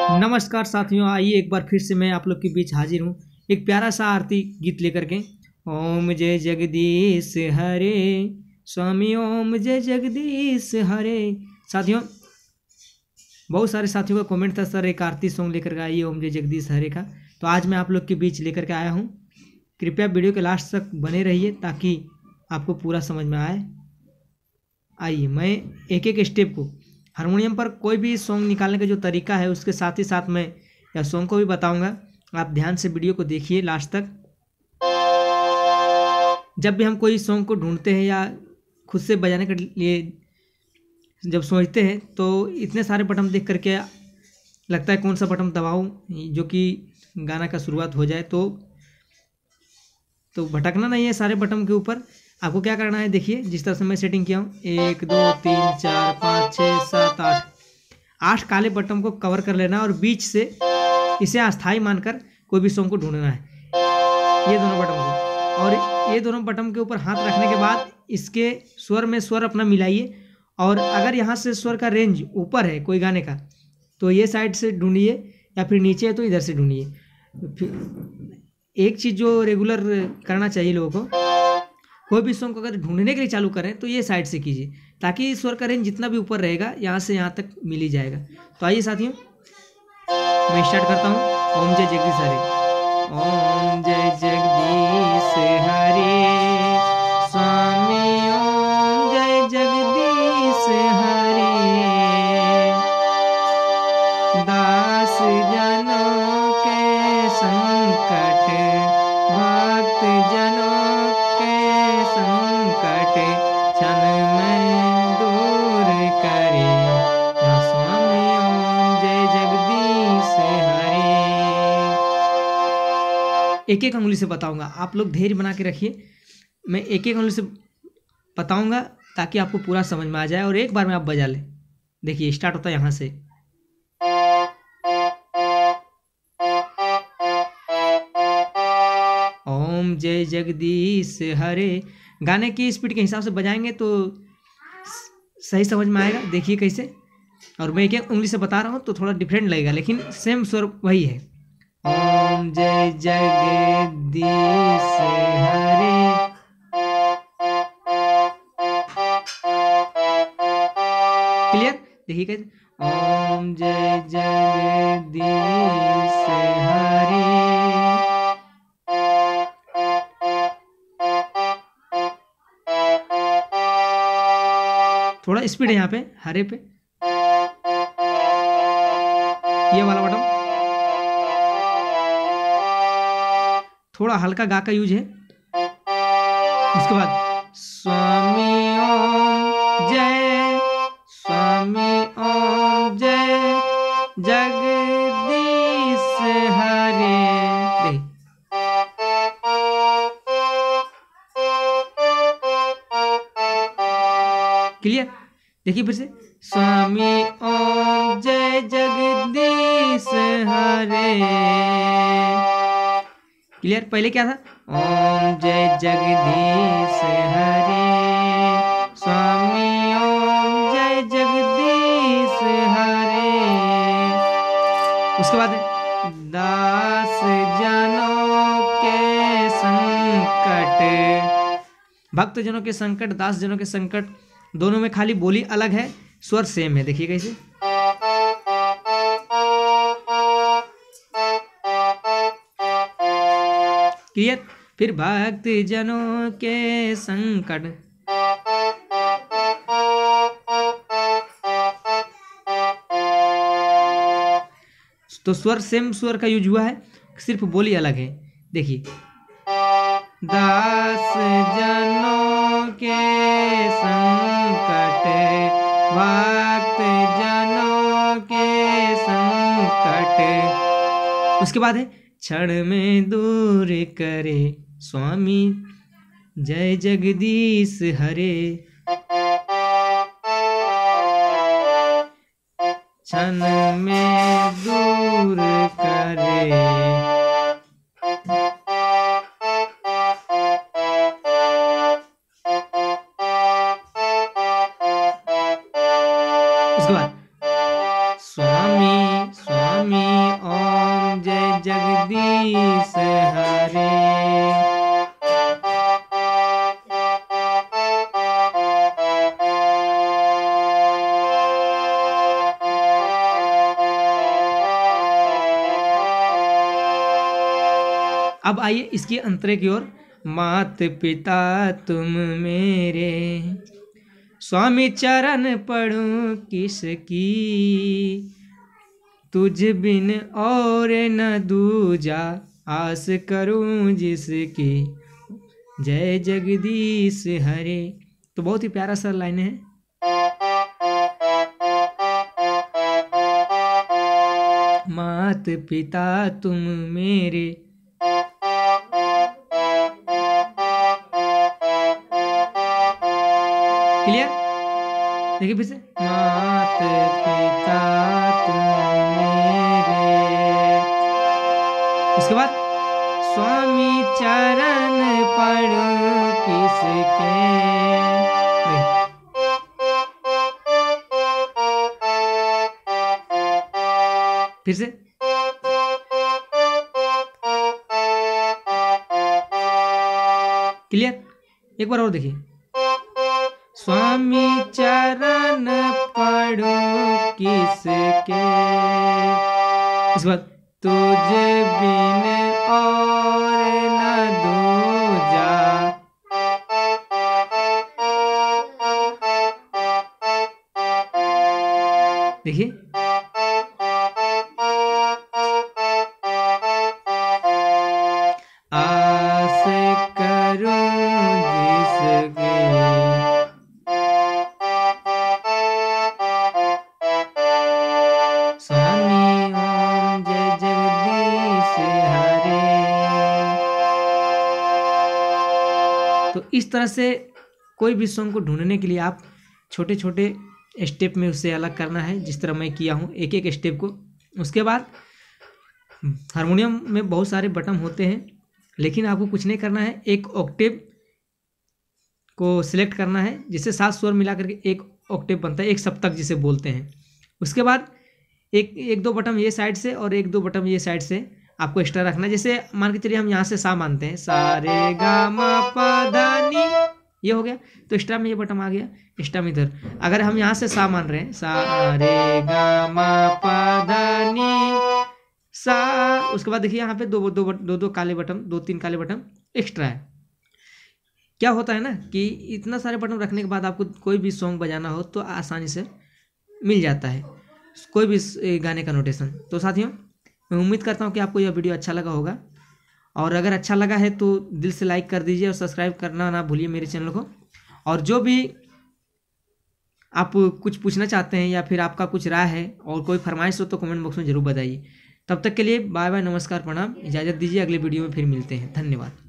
नमस्कार साथियों, आइए एक बार फिर से मैं आप लोग के बीच हाजिर हूँ एक प्यारा सा आरती गीत लेकर के। ओम जय जगदीश हरे स्वामी, ओम जय जगदीश हरे। साथियों, बहुत सारे साथियों का कमेंट था, सर एक आरती सॉन्ग लेकर के आइए ओम जय जगदीश हरे का। तो आज मैं आप लोग के बीच लेकर के आया हूँ। कृपया वीडियो के लास्ट तक बने रहिए ताकि आपको पूरा समझ में आए। आइए मैं एक एक स्टेप को, हारमोनियम पर कोई भी सॉन्ग निकालने का जो तरीका है उसके साथ ही साथ मैं यह सॉन्ग को भी बताऊंगा। आप ध्यान से वीडियो को देखिए लास्ट तक। जब भी हम कोई सॉन्ग को ढूंढते हैं या खुद से बजाने के लिए जब सोचते हैं तो इतने सारे बटन देख करके लगता है कौन सा बटन दबाऊं जो कि गाना का शुरुआत हो जाए। तो भटकना नहीं है सारे बटन के ऊपर। आपको क्या करना है, देखिए जिस तरह से मैं सेटिंग किया हूँ, 1 2 3 4 5 6 7 8 काले बटन को कवर कर लेना और बीच से इसे अस्थाई मानकर कोई भी सॉन्ग को ढूंढना है, ये दोनों बटन को। और ये दोनों बटन के ऊपर हाथ रखने के बाद इसके स्वर में स्वर अपना मिलाइए। और अगर यहाँ से स्वर का रेंज ऊपर है कोई गाने का तो ये साइड से ढूंढिए, या फिर नीचे है तो इधर से ढूंढिए। एक चीज़ जो रेगुलर करना चाहिए लोगों को, कोई भी सॉन्ग को अगर ढूंढने के लिए चालू करें तो ये साइड से कीजिए ताकि स्वर का रेंज जितना भी ऊपर रहेगा यहाँ से यहाँ तक मिल ही जाएगा। तो आइए साथियों, मैं स्टार्ट करता हूँ। ओम जय जगदीश हरे, ओम जय जगदीश हरे स्वामी, ओम जय जगदीश हरे। दास जनों के संकट, भक्त जनों के संकट क्षण में दूर करे स्वामी, ओम जय जगदीश हरे। एक एक उंगली से बताऊंगा, आप लोग धैर्य बना के रखिए। मैं एक एक उंगली से बताऊंगा ताकि आपको पूरा समझ में आ जाए और एक बार में आप बजा लें। देखिए स्टार्ट होता है यहाँ से। ओम जय जगदीश हरे। गाने की स्पीड के हिसाब से बजाएंगे तो सही समझ में आएगा। देखिए कैसे, और मैं एक एक उंगली से बता रहा हूँ तो थोड़ा डिफरेंट लगेगा लेकिन सेम स्वर वही है। ओम जय जगदीश हरे, क्लियर। देखिए कैसे, ओम जय जगदीश हरे। थोड़ा स्पीड है यहाँ पे हरे पे, ये वाला बटन थोड़ा हल्का गा का यूज है। उसके बाद स्वामी ओम जय, स्वामी ओम जय जगदीश हरे। क्लियर। देखिए फिर से, स्वामी ओम जय जगदीश हरे। क्लियर। पहले क्या था, ओम जय जगदीश हरे स्वामी, ओम जय जगदीश हरे। उसके बाद दास जनों के संकट, भक्त जनों के संकट, दास जनों के संकट, दोनों में खाली बोली अलग है, स्वर सेम है। देखिए कैसे, क्लियर। फिर भक्त जनों के संकट, तो स्वर सेम स्वर का यूज हुआ है, सिर्फ बोली अलग है। देखिए, दास जनों के संकट, भक्त जनों के संकट। उसके बाद है क्षण में दूर करे स्वामी, जय जगदीश हरे। क्षण में दूर करे, उसके बाद स्वामी स्वामी अब आइए इसकी अंतरे की ओर। मात पिता तुम मेरे, स्वामी चरण पढ़ूं किसकी, तुझ बिन और न दूजा, आस करूं जिसकी, जय जगदीश हरे। तो बहुत ही प्यारा सा लाइन है। मात पिता तुम मेरे, क्लियर? देखिए फिर से, मात पिता तुम मेरे, उसके बाद स्वामी चरण पढ़ूं किसके, फिर से क्लियर? एक बार और देखिए, स्वामी चरण पढ़ूं किसके, इसके बाद तुझ बिन और न दूजा, देखिए आस करूं जिसके, स्वामी ओम जय जगदीश हरे। तो इस तरह से कोई भी सॉन्ग को ढूंढने के लिए आप छोटे छोटे स्टेप में उससे अलग करना है, जिस तरह मैं किया हूँ एक एक स्टेप को। उसके बाद हारमोनियम में बहुत सारे बटन होते हैं, लेकिन आपको कुछ नहीं करना है, एक ऑक्टेव को सिलेक्ट करना है, जिससे 7 स्वर मिला करके एक ऑक्टेव बनता है, एक सप्तक जिसे बोलते हैं। उसके बाद एक दो बटन ये साइड से और एक दो बटन ये साइड से आपको एक्स्ट्रा रखना है। जैसे मान के चलिए हम यहाँ से सा मानते हैं, सा रे गा मा पा धा नी, ये हो गया, तो एक्स्ट्रा में ये बटन आ गया, एक्स्ट्रा में इधर। अगर हम यहाँ से सा मान रहे हैं, सा रे गा मा पा धा नी सा, उसके बाद देखिए यहाँ पे दो काले बटन, 2-3 काले बटन एक्स्ट्रा है। क्या होता है ना कि इतना सारे बटन रखने के बाद आपको कोई भी सॉन्ग बजाना हो तो आसानी से मिल जाता है, कोई भी गाने का नोटेशन। तो साथियों, मैं उम्मीद करता हूँ कि आपको यह वीडियो अच्छा लगा होगा, और अगर अच्छा लगा है तो दिल से लाइक कर दीजिए और सब्सक्राइब करना ना भूलिए मेरे चैनल को। और जो भी आप कुछ पूछना चाहते हैं या फिर आपका कुछ राय है और कोई फरमाइश हो तो कमेंट बॉक्स में ज़रूर बताइए। तब तक के लिए बाय बाय, नमस्कार, प्रणाम, इजाज़त दीजिए, अगले वीडियो में फिर मिलते हैं। धन्यवाद।